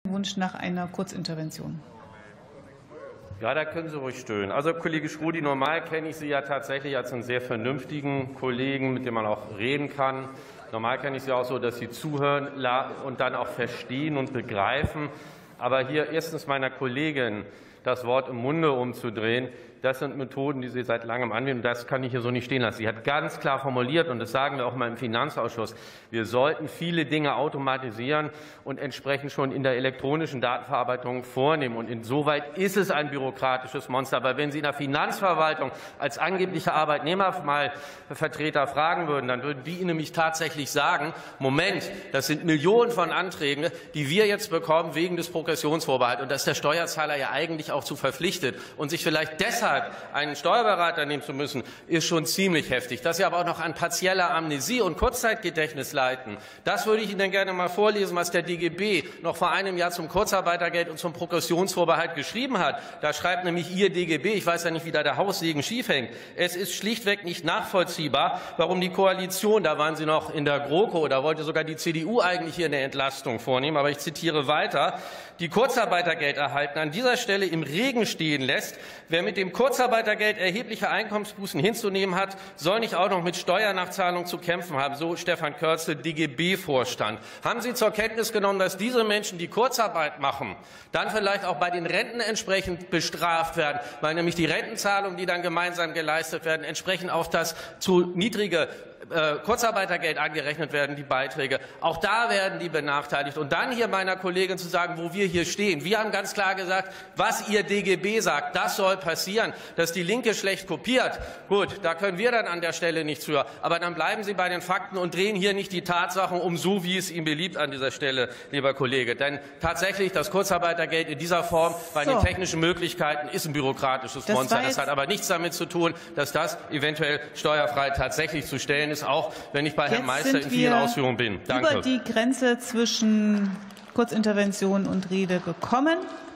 Wunsch nach einer Kurzintervention. Ja, da können Sie ruhig stöhnen. Also, Kollege Schrudi, normal kenne ich Sie ja tatsächlich als einen sehr vernünftigen Kollegen, mit dem man auch reden kann. Normal kenne ich Sie auch so, dass Sie zuhören und dann auch verstehen und begreifen. Aber hier erstens meiner Kollegin das Wort im Munde umzudrehen, das sind Methoden, die Sie seit langem anwenden. Das kann ich hier so nicht stehen lassen. Sie hat ganz klar formuliert, und das sagen wir auch mal im Finanzausschuss, wir sollten viele Dinge automatisieren und entsprechend schon in der elektronischen Datenverarbeitung vornehmen. Und insoweit ist es ein bürokratisches Monster. Aber wenn Sie in der Finanzverwaltung als angebliche Arbeitnehmervertreter fragen würden, dann würden die Ihnen nämlich tatsächlich sagen, Moment, das sind Millionen von Anträgen, die wir jetzt bekommen wegen des Progressionsvorbehalts. Und da ist der Steuerzahler ja eigentlich auch zu verpflichtet. Und sich vielleicht deshalb einen Steuerberater nehmen zu müssen, ist schon ziemlich heftig. Dass Sie aber auch noch an partieller Amnesie und Kurzzeitgedächtnis leiten, das würde ich Ihnen gerne mal vorlesen, was der DGB noch vor einem Jahr zum Kurzarbeitergeld und zum Progressionsvorbehalt geschrieben hat. Da schreibt nämlich Ihr DGB, ich weiß ja nicht, wie da der Haussegen schief hängt, es ist schlichtweg nicht nachvollziehbar, warum die Koalition, da waren Sie noch in der GroKo, da wollte sogar die CDU eigentlich hier eine Entlastung vornehmen, aber ich zitiere weiter, die Kurzarbeitergeld erhalten, an dieser Stelle im Regen stehen lässt. Wer mit dem Kurzarbeitergeld erhebliche Einkommensbußen hinzunehmen hat, soll nicht auch noch mit Steuernachzahlung zu kämpfen haben, so Stefan Körzel, DGB-Vorstand. Haben Sie zur Kenntnis genommen, dass diese Menschen, die Kurzarbeit machen, dann vielleicht auch bei den Renten entsprechend bestraft werden, weil nämlich die Rentenzahlungen, die dann gemeinsam geleistet werden, entsprechend auf das zu niedrige Kurzarbeitergeld angerechnet werden, die Beiträge. Auch da werden die benachteiligt. Und dann hier meiner Kollegin zu sagen, wo wir hier stehen. Wir haben ganz klar gesagt, was Ihr DGB sagt, das soll passieren. Dass die Linke schlecht kopiert, gut, da können wir dann an der Stelle nichts für. Aber dann bleiben Sie bei den Fakten und drehen hier nicht die Tatsachen um, so wie es Ihnen beliebt an dieser Stelle, lieber Kollege. Denn tatsächlich, das Kurzarbeitergeld in dieser Form bei den technischen Möglichkeiten ist ein bürokratisches Monster. Das hat aber nichts damit zu tun, dass das eventuell steuerfrei tatsächlich zu stellen ist, auch wenn ich bei Herrn Meister in vielen Ausführungen bin. Danke. Über die Grenze zwischen Kurzintervention und Rede gekommen.